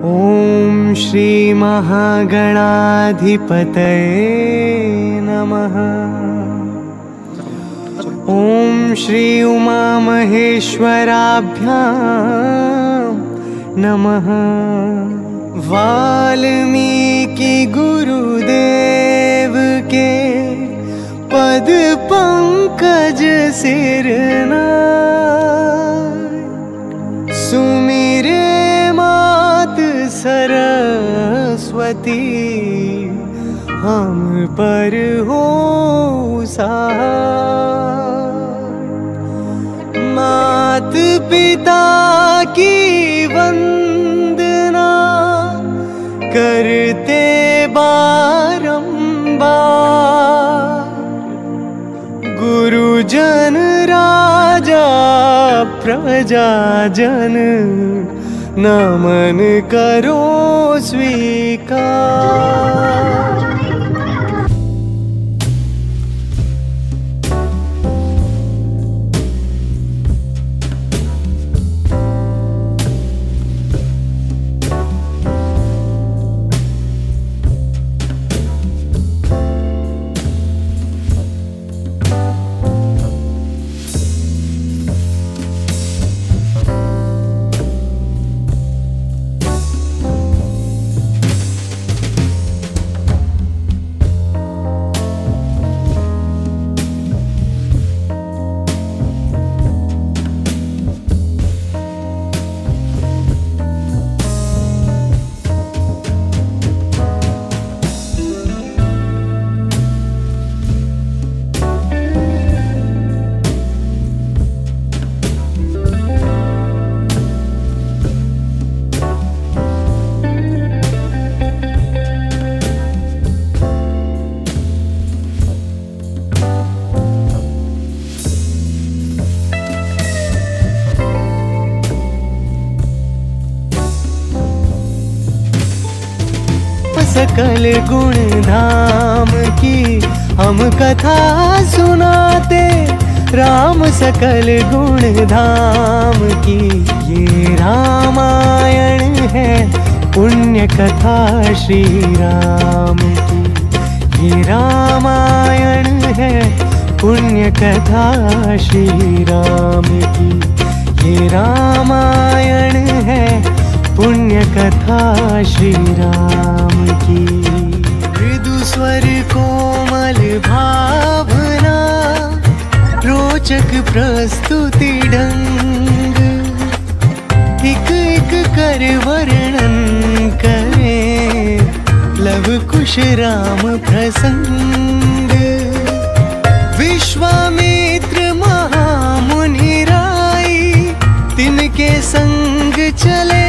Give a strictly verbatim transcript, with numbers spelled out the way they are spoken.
ओम श्री महागणाधिपतये नमः। ओम श्री उमा महेश्वराभ्यां नमः। वाल्मीकि गुरुदेव के पद पंकज सिरनाय। सुमिरे मात सरस्वती हम पर हो सहाय। मात पिता की वंदना करते बारंबार। गुरुजन राजा प्रजाजन नमन करो स्वीकार। सकल गुण धाम की हम कथा सुनाते। राम सकल गुण धाम की ये रामायण है पुण्य कथा श्री राम की। ये रामायण है पुण्य कथा श्री राम की। ये रामायण है पुण्य कथा श्री राम की। मृदु स्वर कोमल भावना रोचक प्रस्तुति ढंग। एक एक कर वर्णन करें लव कुश राम प्रसंग। विश्वामित्र महामुनि राई तिनके संग चले।